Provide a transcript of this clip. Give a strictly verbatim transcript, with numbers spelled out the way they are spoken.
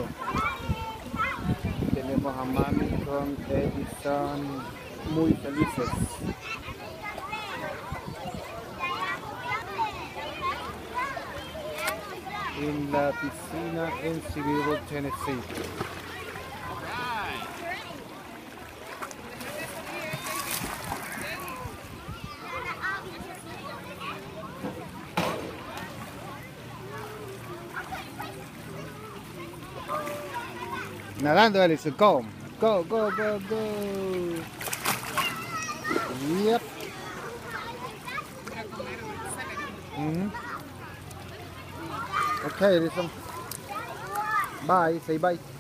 todo. Tenemos a Mami con Edison muy felices en la piscina en Seville, Tennessee. Nadando, Alison, go, go, go, go, go. Yep. Mm-hmm. Okay, Alison. Bye, say bye.